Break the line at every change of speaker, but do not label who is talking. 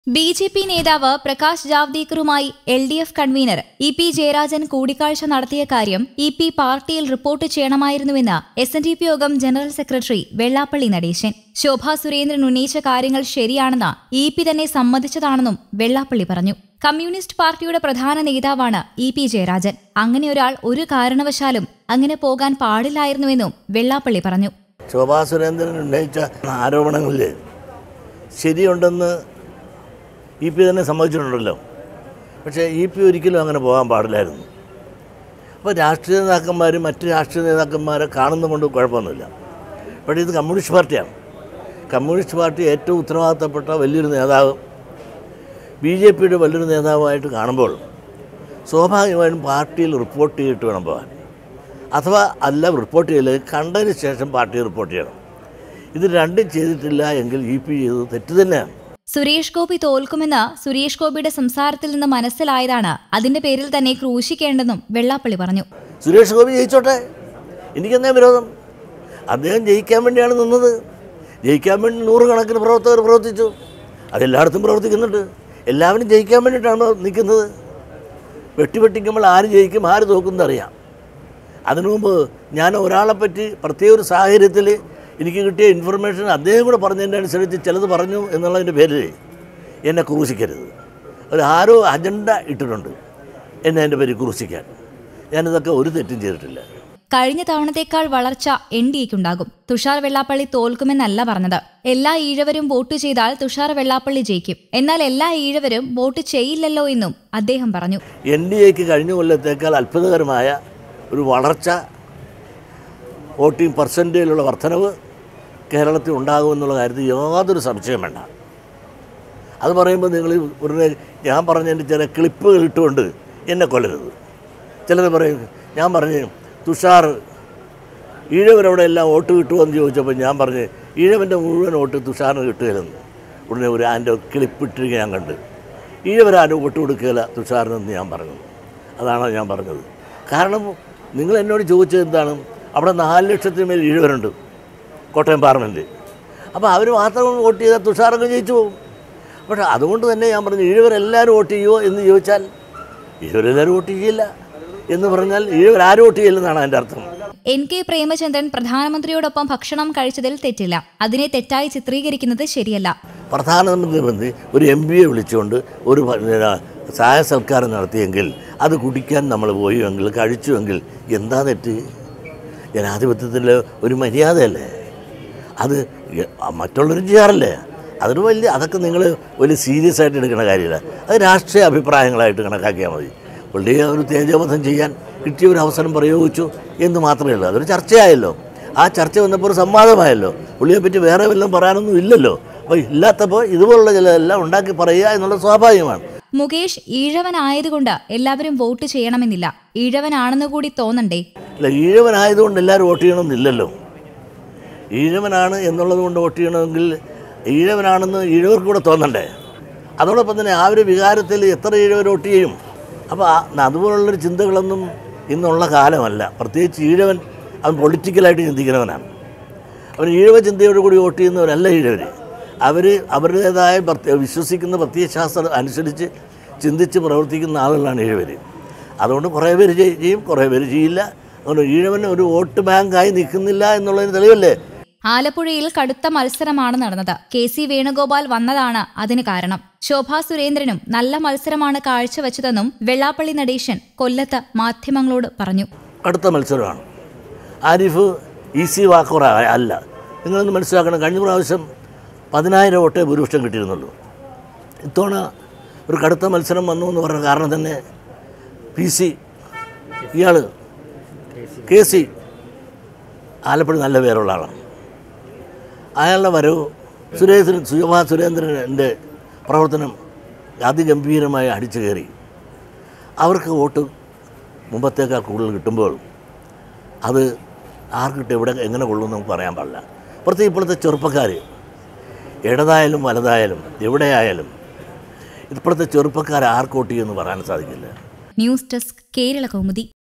BJP. നേതാവ് പ്രകാശ് ജാവ്ദേക്കറുമായി LDF. Convener EP. Jayarajan കൂടിക്കാഴ്ച നടത്തിയ കാര്യം ഇ.പി. പാർട്ടിയിൽ റിപ്പോർട്ട് ചെയ്യണമായിരുന്നുവെന്ന് SNDP. Yogam general secretary Vellappally Natesan. Shobha Surendran ഉന്നയിച്ച കാര്യങ്ങൾ ശരിയാണെന്ന് ഇ.പി. തന്നെ സമ്മതിച്ചതാണെന്നും വെള്ളാപ്പള്ളി പറഞ്ഞു. കമ്മ്യൂണിസ്റ്റ് പാർട്ടിയുടെ പ്രധാന നേതാവാണ് ഇ.പി. ജയരാജൻ. അങ്ങനെയൊരാൾ ഒരു കാരണവശാലും അങ്ങനെ പോകാൻ പാടില്ലായിരുന്നുവെന്നും വെള്ളാപ്പള്ളി പറഞ്ഞു.
ശോഭാ സുരേന്ദ്രൻ ഉന്നയിച്ച ആരോപണങ്ങളിൽ ശരിയുണ്ടെന്ന് ഇ.പി. തന്നെ സമ്മതിച്ചിട്ടുണ്ടല്ലോ. പക്ഷേ ഇ.പി. ഒരിക്കലും അങ്ങനെ പോകാൻ പാടില്ലായിരുന്നു. അപ്പോൾ രാഷ്ട്രീയ നേതാക്കന്മാർ മറ്റ് രാഷ്ട്രീയ നേതാക്കന്മാരെ കാണുന്നതുകൊണ്ട് കുഴപ്പമൊന്നുമില്ല. പക്ഷേ ഇത് കമ്മ്യൂണിസ്റ്റ് പാർട്ടിയാണ്. കമ്മ്യൂണിസ്റ്റ് പാർട്ടി ഏറ്റവും ഉത്തരവാദിത്തപ്പെട്ട വലിയൊരു നേതാവ് ബി.ജെ.പിയുടെ വലിയൊരു നേതാവായിട്ട് കാണുമ്പോൾ സ്വാഭാവികമായും പാർട്ടിയിൽ റിപ്പോർട്ട് ചെയ്തിട്ട് വേണം പോകാൻ. അഥവാ അല്ല റിപ്പോർട്ട് ചെയ്യൽ കണ്ടതിന് ശേഷം പാർട്ടി റിപ്പോർട്ട് ചെയ്യണം. ഇത് രണ്ടും ചെയ്തിട്ടില്ല എങ്കിൽ ഇ.പി. ചെയ്തത് തെറ്റ് തന്നെയാണ്.
സുരേഷ് ഗോപി തോൽക്കുമെന്ന് സുരേഷ് ഗോപിയുടെ സംസാരത്തിൽ നിന്ന് മനസ്സിലായതാണ്. അതിന്റെ പേരിൽ തന്നെ ക്രൂശിക്കേണ്ടെന്നും വെള്ളാപ്പള്ളി പറഞ്ഞു.
സുരേഷ് ഗോപി ജയിച്ചോട്ടെ, എനിക്കെന്നേ വിരോധം. അദ്ദേഹം ജയിക്കാൻ വേണ്ടിയാണ് നിന്നത്. ജയിക്കാൻ വേണ്ടി നൂറുകണക്കിന് പ്രവർത്തകർ പ്രവർത്തിച്ചു. അതെല്ലായിടത്തും പ്രവർത്തിക്കുന്നുണ്ട്. എല്ലാവരും ജയിക്കാൻ വേണ്ടിയിട്ടാണ് നിൽക്കുന്നത്. വെട്ടിക്കുമ്പോൾ ആര് ജയിക്കും ആര് തോക്കുമെന്ന് അറിയാം. അതിനു മുമ്പ് ഞാൻ ഒരാളെപ്പറ്റി പ്രത്യേക ഒരു സാഹചര്യത്തിൽ എനിക്ക് കിട്ടിയ ഇൻഫർമേഷൻ അദ്ദേഹം കൂടെ പറഞ്ഞതിൻ്റെ അനുസരിച്ച് ചിലത് പറഞ്ഞു എന്നുള്ളതിൻ്റെ പേരിൽ എന്നെ ക്രൂശിക്കരുത്. ആരോ അജണ്ട ഇട്ടിട്ടുണ്ട് എന്നെ അതിൻ്റെ പേര് ക്രൂശിക്കാൻ. ഞാനിതൊക്കെ ഒരു തെറ്റും ചെയ്തിട്ടില്ല.
കഴിഞ്ഞ തവണത്തേക്കാൾ വളർച്ച എൻ.ഡി.എക്കുണ്ടാകും. തുഷാർ വെള്ളാപ്പള്ളി തോൽക്കുമെന്നല്ല പറഞ്ഞത്. എല്ലാ ഈഴവരും വോട്ട് ചെയ്താൽ തുഷാർ വെള്ളാപ്പള്ളി ജയിക്കും. എന്നാൽ എല്ലാ ഈഴവരും വോട്ട് ചെയ്യില്ലല്ലോ എന്നും അദ്ദേഹം പറഞ്ഞു.
എൻ.ഡി.എക്ക് കഴിഞ്ഞ കൊല്ലത്തേക്കാൾ അത്ഭുതകരമായ ഒരു വളർച്ച, വോട്ടിംഗ് പെർസെൻറ്റേജിലുള്ള വർധനവ് കേരളത്തിൽ ഉണ്ടാകുമെന്നുള്ള കാര്യത്തിൽ യാതൊരു സംശയം വേണ്ട. അത് പറയുമ്പോൾ നിങ്ങൾ ഉടനെ ഞാൻ പറഞ്ഞതിൻ്റെ ചില ക്ലിപ്പുകൾ ഇട്ടുകൊണ്ട് എന്നെ കൊല്ലരുത്. ചിലർ പറയും ഞാൻ പറഞ്ഞു തുഷാർ ഈഴവരവിടെ എല്ലാം വോട്ട് കിട്ടുമെന്ന് ചോദിച്ചപ്പോൾ ഞാൻ പറഞ്ഞ് ഈഴവൻ്റെ മുഴുവൻ വോട്ട് തുഷാറിന് കിട്ടുകയില്ലെന്ന്. ഉടനെ ഒരു അതിൻ്റെ ക്ലിപ്പിട്ടിരിക്കുക ഞാൻ കണ്ട്. ഈഴവരാരും വോട്ട് കൊടുക്കുകയില്ല തുഷാറിനെന്ന് ഞാൻ പറഞ്ഞു. അതാണ് ഞാൻ പറഞ്ഞത്. കാരണം നിങ്ങൾ എന്നോട് ചോദിച്ചത് എന്താണ്, അവിടെ 4 ലക്ഷത്തിന് മേൽ ഈഴവരുണ്ട് കോട്ടയം പാർലമെൻറ്റ്. അപ്പോൾ അവർ മാത്രം വോട്ട് ചെയ്താൽ തുഷാറൊക്കെ ജയിച്ചു പോകും. പക്ഷേ അതുകൊണ്ട് തന്നെ ഞാൻ പറഞ്ഞു ഈഴവരെല്ലാവരും വോട്ട് ചെയ്യുമോ എന്ന് ചോദിച്ചാൽ ഈഴവരെല്ലാവരും വോട്ട് ചെയ്യില്ല എന്ന് പറഞ്ഞാൽ ഈഴവരാരും വോട്ട് ചെയ്യില്ലെന്നാണ് അതിൻ്റെ അർത്ഥം.
N.K. പ്രേമചന്ദ്രൻ പ്രധാനമന്ത്രിയോടൊപ്പം ഭക്ഷണം കഴിച്ചതിൽ തെറ്റില്ല. അതിനെ തെറ്റായി ചിത്രീകരിക്കുന്നത് ശരിയല്ല.
പ്രധാനമന്ത്രി ഒരു MPയെ വിളിച്ചുകൊണ്ട് ഒരു സഹായ സൽക്കാരം നടത്തിയെങ്കിൽ അത് കുടിക്കാൻ നമ്മൾ പോയുവെങ്കിൽ കഴിച്ചുവെങ്കിൽ എന്താ തെറ്റ്? ജനാധിപത്യത്തിൽ ഒരു മര്യാദയല്ലേ അത്? മറ്റുള്ളവരും ചെയ്യാറില്ലേ? അതൊക്കെ നിങ്ങൾ വലിയ സീരിയസ് ആയിട്ട് എടുക്കുന്ന കാര്യമില്ല. അത് രാഷ്ട്രീയ അഭിപ്രായങ്ങളായിട്ട് കണക്കാക്കിയാൽ മതി. പുള്ളിയെ ഒരു തേജോവധം ചെയ്യാൻ കിട്ടിയ ഒരു അവസരം പ്രയോഗിച്ചു എന്ന് മാത്രമേ ഉള്ളൂ. അതൊരു ചർച്ചയായല്ലോ. ആ ചർച്ച വന്നപ്പോൾ ഒരു സംവാദമായല്ലോ. പുള്ളിയെപ്പറ്റി വേറെ വല്ലതും പറയാനൊന്നും ഇല്ലല്ലോ. അപ്പോൾ ഇല്ലാത്തപ്പോൾ ഇതുപോലുള്ള ചിലതെല്ലാം ഉണ്ടാക്കി പറയുക എന്നുള്ളത് സ്വാഭാവികമാണ്.
മുകേഷ് ഈഴവനായതുകൊണ്ട് എല്ലാവരും വോട്ട് ചെയ്യണമെന്നില്ല. ഈഴവനാണെന്ന് കൂടി തോന്നണ്ടേ?
അല്ല, ഈഴവനായതുകൊണ്ട് എല്ലാവരും വോട്ട് ചെയ്യണമെന്നില്ലല്ലോ. ഈഴവനാണ് എന്നുള്ളത് കൊണ്ട് വോട്ട് ചെയ്യണമെങ്കിൽ ഈഴവനാണെന്ന് ഈഴവർക്ക് കൂടെ തോന്നണ്ടേ? അതോടൊപ്പം തന്നെ ആ ഒരു വികാരത്തിൽ എത്ര ഈഴവർ വോട്ട് ചെയ്യും? അപ്പോൾ അതുപോലുള്ളൊരു ചിന്തകളൊന്നും ഇന്നുള്ള കാലമല്ല. പ്രത്യേകിച്ച് ഈഴവൻ അവൻ പൊളിറ്റിക്കലായിട്ട് ചിന്തിക്കുന്നവനാണ്. അവൻ ഈഴവ ചിന്തയോടുകൂടി വോട്ട് ചെയ്യുന്നവരല്ല ഈഴവർ. അവർ അവരുടേതായ വിശ്വസിക്കുന്ന പ്രത്യയശാസ്ത്രം അനുസരിച്ച് ചിന്തിച്ച് പ്രവർത്തിക്കുന്ന ആളുകളാണ് ഈഴവർ. അതുകൊണ്ട് കുറേ പേര് ചെയ്യും, കുറേ പേര് ചെയ്യില്ല. അതുകൊണ്ട് ഈഴവൻ ഒരു വോട്ട് ബാങ്കായി നിൽക്കുന്നില്ല എന്നുള്ളതിന് തെളിവല്ലേ?
ആലപ്പുഴയിൽ കടുത്ത മത്സരമാണ് നടന്നത്. K.C. വേണുഗോപാൽ വന്നതാണ് അതിന് കാരണം. ശോഭാ സുരേന്ദ്രനും നല്ല മത്സരമാണ് കാഴ്ചവെച്ചതെന്നും വെള്ളാപ്പള്ളി നടേശൻ കൊല്ലത്ത് മാധ്യമങ്ങളോട് പറഞ്ഞു.
അടുത്ത മത്സരമാണ്. ആരിഫ് ഈസി വാക്കോറ അല്ല. നിങ്ങളൊന്ന് മനസ്സിലാക്കണം, കഴിഞ്ഞ പ്രാവശ്യം 10,000 വോട്ടേ ഭൂരിപക്ഷം കിട്ടിയിരുന്നുള്ളൂ. ഇത്തവണ ഒരു കടുത്ത മത്സരം വന്നു എന്ന് പറഞ്ഞ കാരണം തന്നെ PC ഇയാൾ K.C. ആലപ്പുഴ നല്ല പേരുള്ള ആളാണ്. അയാളുടെ വരവ് ശോഭാ സുരേന്ദ്രൻ്റെ പ്രവർത്തനം അതിഗംഭീരമായി അടിച്ചു കയറി. അവർക്ക് വോട്ട് മുമ്പത്തേക്കാൾ കൂടുതൽ കിട്ടുമ്പോൾ അത് ആർക്കിട്ട് എവിടെ എങ്ങനെ കൊള്ളുമെന്ന് നമുക്ക് പറയാൻ പാടില്ല. പ്രത്യേകിച്ച് ഇപ്പോഴത്തെ ചെറുപ്പക്കാർ ഇടതായാലും വലതായാലും എവിടെയായാലും ഇപ്പോഴത്തെ ചെറുപ്പക്കാർ ആർക്ക് വോട്ട് ചെയ്യുമെന്ന് പറയാൻ സാധിക്കില്ല.
News desk Kerala Kaumudi.